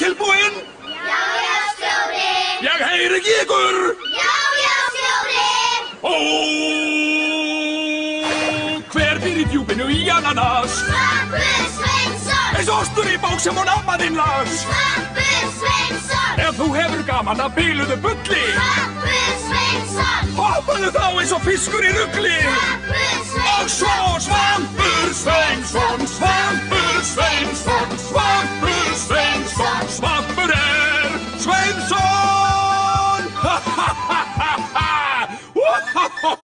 tilbúin? Já, stjóri. Ég heyri ekki ykkur. Já, stjóri. Ó, hver býr í djúpinu í ananas? Svampur Sveinsson. Eins ostur í bók sem hún amma þín las. Svampur Sveinsson. Ef þú hefur gaman að biluðu bulli. Svampur Sveinsson. Hoppaðu þá eins og fiskur í rugli. Svampur Sveinsson. Og svo Svampur Sveinsson, Svampur Sveinsson.